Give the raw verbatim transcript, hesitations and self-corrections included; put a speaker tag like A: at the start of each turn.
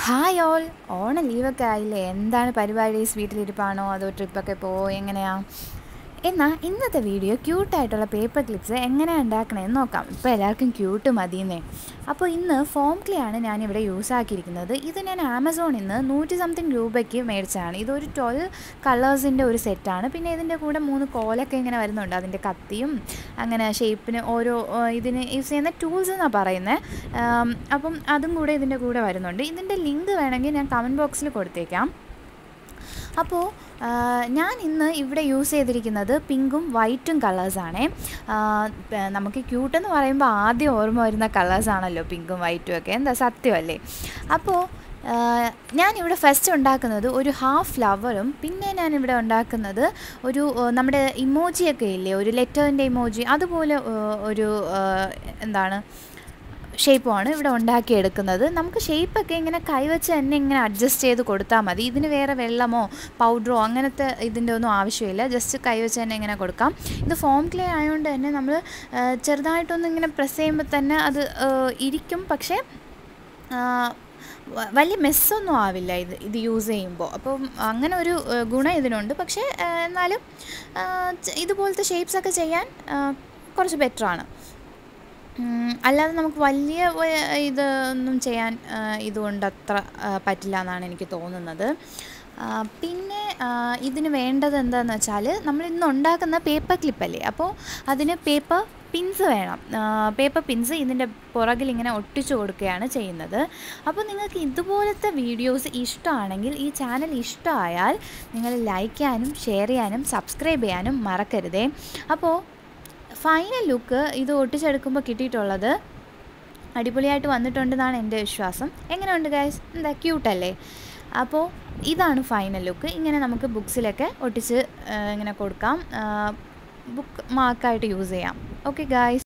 A: Hi all Onam ലീവൊക്കെ ആയില്ലേ? എന്താണ് പരിപാടീസ്? വീട്ടിലിരിപ്പാണോ അതോ ട്രിപ്പൊക്കെ പോവോ? എങ്ങനെയാ? എന്നാൽ ഇന്നത്തെ വീഡിയോ ക്യൂട്ടായിട്ടുള്ള പേപ്പർ ക്ലിപ്സ് എങ്ങനെയാണ് ഉണ്ടാക്കണമെന്ന് നോക്കാം. ഇപ്പോൾ എല്ലാവർക്കും ക്യൂട്ട് മതിയെന്നേ. അപ്പോൾ ഇന്ന് ഫോം ക്ലേ ആണ് ഞാനിവിടെ യൂസ് ആക്കിയിരിക്കുന്നത്. ഇത് ഞാൻ ആമസോണിൽ നിന്ന് നൂറ്റി സംതിങ് രൂപയ്ക്ക് മേടിച്ചതാണ്. ഇതൊരു ട്വൽവ് കളേഴ്സിൻ്റെ ഒരു സെറ്റാണ്. പിന്നെ ഇതിൻ്റെ കൂടെ മൂന്ന് കോലൊക്കെ ഇങ്ങനെ വരുന്നുണ്ട്. അതിൻ്റെ കത്തിയും അങ്ങനെ ഷേപ്പിന് ഓരോ ഇതിന് യൂസ് ചെയ്യുന്ന ടൂൾസ് എന്നാണ് പറയുന്നത്. അപ്പം അതും കൂടെ ഇതിൻ്റെ കൂടെ വരുന്നുണ്ട്. ഇതിൻ്റെ ലിങ്ക് വേണമെങ്കിൽ ഞാൻ കമൻറ്റ് ബോക്സിൽ കൊടുത്തേക്കാം. അപ്പോൾ ഞാൻ ഇന്ന് ഇവിടെ യൂസ് ചെയ്തിരിക്കുന്നത് പിങ്കും വൈറ്റും കളേഴ്സാണേ. നമുക്ക് ക്യൂട്ടെന്ന് പറയുമ്പോൾ ആദ്യം ഓർമ്മ വരുന്ന കളേഴ്സാണല്ലോ പിങ്കും വൈറ്റും ഒക്കെ. എന്താ സത്യമല്ലേ? അപ്പോൾ ഞാനിവിടെ ഫസ്റ്റ് ഉണ്ടാക്കുന്നത് ഒരു ഹാഫ് ഫ്ലവറും പിന്നെ ഞാനിവിടെ ഉണ്ടാക്കുന്നത് ഒരു നമ്മുടെ ഇമോജിയൊക്കെ ഇല്ലേ, ഒരു ലെറ്ററിൻ്റെ ഇമോജി, അതുപോലെ ഒരു എന്താണ് ഷേപ്പുമാണ് ഇവിടെ ഉണ്ടാക്കിയെടുക്കുന്നത്. നമുക്ക് ഷേപ്പൊക്കെ ഇങ്ങനെ കൈവച്ച് തന്നെ ഇങ്ങനെ അഡ്ജസ്റ്റ് ചെയ്ത് കൊടുത്താൽ മതി. ഇതിന് വേറെ വെള്ളമോ പൗഡറോ അങ്ങനത്തെ ഇതിൻ്റെ ഒന്നും ആവശ്യമില്ല. ജസ്റ്റ് കൈവച്ച് തന്നെ ഇങ്ങനെ കൊടുക്കാം. ഇത് ഫോം ക്ലേ ആയതുകൊണ്ട് തന്നെ നമ്മൾ ചെറുതായിട്ടൊന്നും ഇങ്ങനെ പ്രസ് ചെയ്യുമ്പോൾ തന്നെ അത് ഇരിക്കും. പക്ഷേ വലിയ മെസ്സൊന്നും ആവില്ല ഇത് ഇത് യൂസ് ചെയ്യുമ്പോൾ. അപ്പം അങ്ങനെ ഒരു ഗുണം ഇതിനുണ്ട്. പക്ഷേ എന്നാലും ഇതുപോലത്തെ ഷേപ്സൊക്കെ ചെയ്യാൻ കുറച്ച് ബെറ്ററാണ്. അല്ലാതെ നമുക്ക് വലിയ ഇതൊന്നും ചെയ്യാൻ ഇതുകൊണ്ട് അത്ര പറ്റില്ല എന്നാണ് എനിക്ക് തോന്നുന്നത്. പിന്നെ ഇതിന് വേണ്ടത് എന്താണെന്ന് വെച്ചാൽ നമ്മൾ ഇന്ന് ഉണ്ടാക്കുന്ന പേപ്പർ ക്ലിപ്പല്ലേ, അപ്പോൾ അതിന് പേപ്പർ പിൻസ് വേണം. പേപ്പർ പിൻസ് ഇതിൻ്റെ പുറകിൽ ഇങ്ങനെ ഒട്ടിച്ചു കൊടുക്കുകയാണ് ചെയ്യുന്നത്. അപ്പോൾ നിങ്ങൾക്ക് ഇതുപോലത്തെ വീഡിയോസ് ഇഷ്ടമാണെങ്കിൽ, ഈ ചാനൽ ഇഷ്ടമായാൽ നിങ്ങൾ ലൈക്ക് ചെയ്യാനും ഷെയർ ചെയ്യാനും സബ്സ്ക്രൈബ് ചെയ്യാനും മറക്കരുതേ. അപ്പോൾ ഫൈനൽ ലുക്ക് ഇത് ഒട്ടിച്ചെടുക്കുമ്പോൾ കിട്ടിയിട്ടുള്ളത് അടിപൊളിയായിട്ട് വന്നിട്ടുണ്ടെന്നാണ് എൻ്റെ വിശ്വാസം. എങ്ങനെയുണ്ട് ഗൈസ്? എന്താ ക്യൂട്ടല്ലേ? അപ്പോൾ ഇതാണ് ഫൈനൽ ലുക്ക്. ഇങ്ങനെ നമുക്ക് ബുക്സിലൊക്കെ ഒട്ടിച്ച് ഇങ്ങനെ കൊടുക്കാം, ബുക്ക് മാർക്കായിട്ട് യൂസ് ചെയ്യാം. Okay guys.